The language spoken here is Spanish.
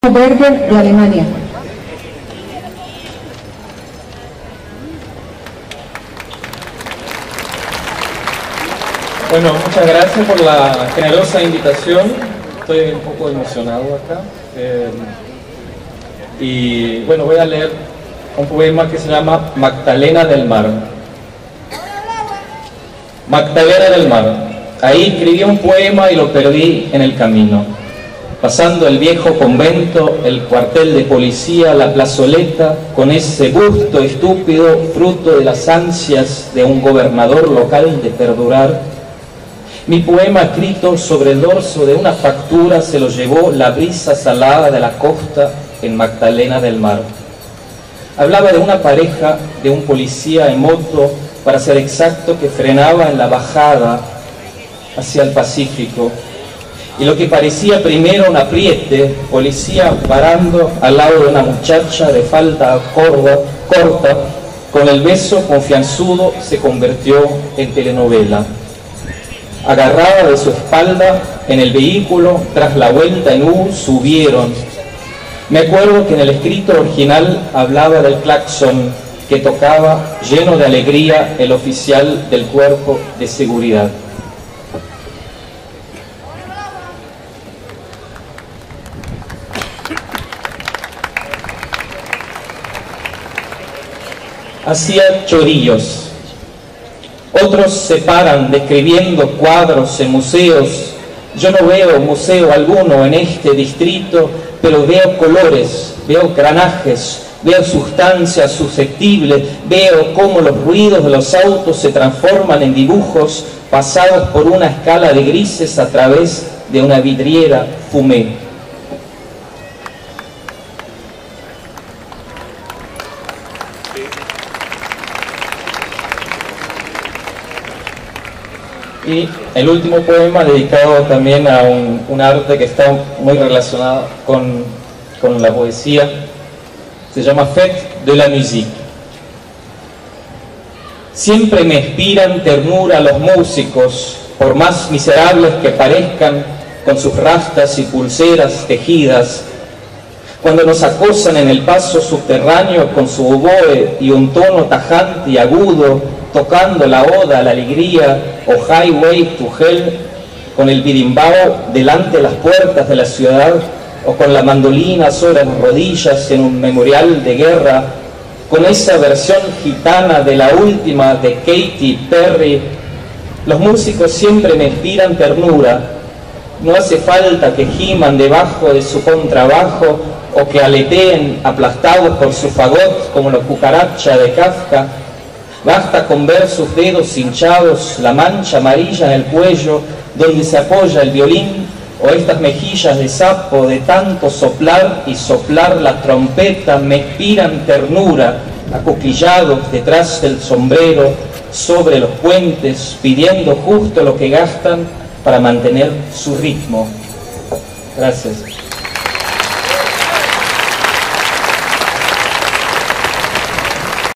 Berger de Alemania. Bueno, muchas gracias por la generosa invitación. Estoy un poco emocionado acá. Y bueno, voy a leer un poema que se llama Magdalena del Mar. Magdalena del Mar. Ahí escribí un poema y lo perdí en el camino. Pasando el viejo convento, el cuartel de policía, la plazoleta, con ese busto estúpido, fruto de las ansias de un gobernador local de perdurar. Mi poema escrito sobre el dorso de una factura se lo llevó la brisa salada de la costa en Magdalena del Mar. Hablaba de una pareja, de un policía en moto, para ser exacto, que frenaba en la bajada hacia el Pacífico. Y lo que parecía primero un apriete, policía parando al lado de una muchacha de falda corta, con el beso confianzudo se convirtió en telenovela. Agarrada de su espalda en el vehículo, tras la vuelta en U, subieron. Me acuerdo que en el escrito original hablaba del claxon que tocaba lleno de alegría el oficial del cuerpo de seguridad. Hacía chorillos. Otros se paran describiendo cuadros en museos. Yo no veo museo alguno en este distrito, pero veo colores, veo granajes, veo sustancias susceptibles, veo cómo los ruidos de los autos se transforman en dibujos pasados por una escala de grises a través de una vidriera fumé. Y el último poema dedicado también a un arte que está muy relacionado con la poesía, se llama Fête de la Musique. Siempre me inspiran ternura los músicos, por más miserables que parezcan, con sus rastas y pulseras tejidas. Cuando nos acosan en el paso subterráneo con su oboe y un tono tajante y agudo, tocando la oda a la alegría o Highway to Hell, con el birimbao delante de las puertas de la ciudad, o con la mandolina sobre las rodillas en un memorial de guerra, con esa versión gitana de la última de Katy Perry, los músicos siempre me inspiran ternura. No hace falta que giman debajo de su contrabajo o que aleteen aplastados por su fagot como la cucaracha de Kafka. Basta con ver sus dedos hinchados, la mancha amarilla en el cuello donde se apoya el violín, o estas mejillas de sapo de tanto soplar y soplar la trompeta me inspiran ternura, acuclillados detrás del sombrero, sobre los puentes, pidiendo justo lo que gastan para mantener su ritmo. Gracias.